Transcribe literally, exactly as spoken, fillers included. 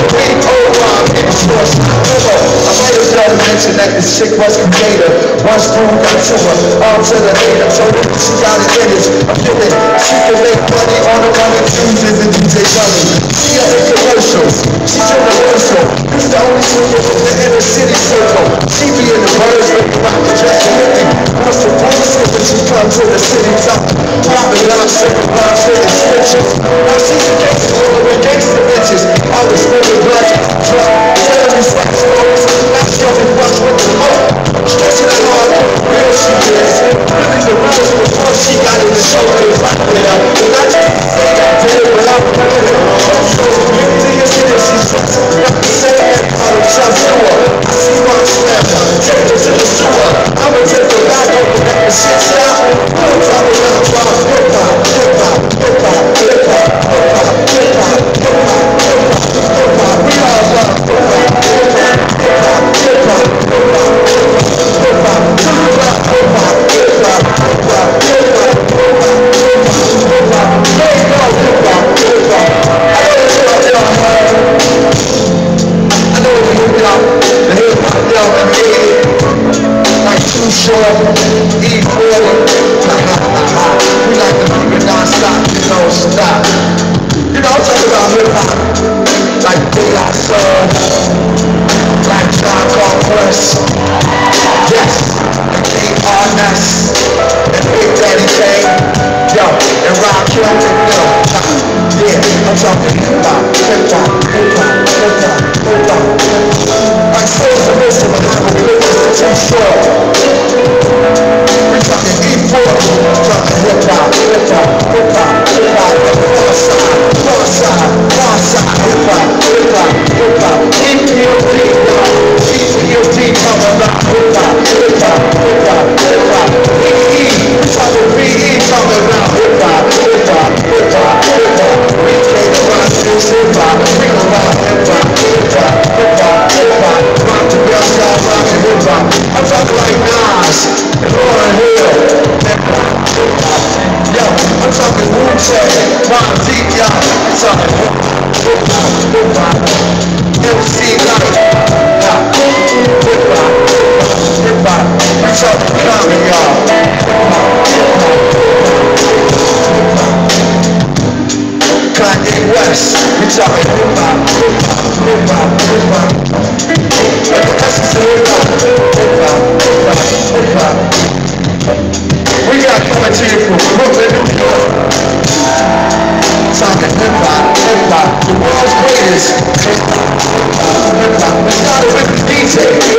That this chick was creator. One spoon got to her, all to the hater. So she got an image of feeling she can make money on the one and twos and the D J money. She up in commercials, she's universal. It's the only singer in the inner city circle. She be in the birds, making rock the dress and hippie. What's the bullshit when she comes to the city top? Popping up, sipping rhymes, spitting scriptures. Now she's a gangster, rolling with gangster bitches. Always spinning blunts, drunk, telling me sex stories. Now she only fucks with the hope. Stretching her hard, real she is. Really the rules before she got in the show. It was like with her. And I just say that did it without doing it. So beauty is in it, she's just not the same. I'm a jump to her. I see my slam her. Take her to the sewer. I'ma take her back over that the shit's out. I'm talking about hip-hop, hip-hop, hip-hop, hip-hop, hip-hop, hip-hop, hip-hop, hip-hop, hip-hop. We all love hip-hop, hip-hop, hip-hop, hip-hop, hip-hop, hip-hop, hip-hop, hip-hop, hip-hop, hip-hop, hip-hop, hip-hop, hip-hop. There you go, hip-hop, hip-hop. I know it's about y'all, man. I know it's hip-hop, the hip-hop, y'all can get it. Like Too Short, E forty. We like to keep it non-stop, you know, stop. You know, I'm talking about hip-hop. Like De La Soul, like John Conquest. Yes, and King Arness, and Big Daddy Kane, yo, and Rock Kelvin, yo, yeah, I'm talking hip-hop, hip-hop, hip-hop, hip-hop, hip-hop. Like Soul's the rest of a hop, we look at the Too Short. We talking E forty, talking hip-hop, hip-hop, hip-hop, hip-hop, far side, far side, far side, hip-hop, hip-hop, hip-hop, E P O D, E P O D coming out, hip-hop, hip-hop, hip-hop, hip-hop, B E, we talking B E coming out, hip-hop, hip-hop, hip-hop, hip-hop, we came around this hip-hop, we around hip-hop, hip-hop, hip-hop, hip-hop, rock the bell, y'all rockin' hip-hop. I'm talking like Nas and Lauryn Hill, hip-hop, hip-hop, yo, I'm talking Wu-Tang, Mobb Deep, y'all, I'm talking hip-hop, hip-hop, M C Light, hip-hop, hip-hop, hip-hop, we talking Common, y'all, hip-hop, hip-hop, hip-hop, Kanye West, we talking hip-hop, hip-hop, hip-hop, hip-hop, but the essence of hip-hop, hip-hop, hip-hop, hip-hop. We got coming to you from Brooklyn, New York. Talking hip-hop, hip-hop, the world's greatest hip-hop, hip-hop, hip-hop. We started with the D J.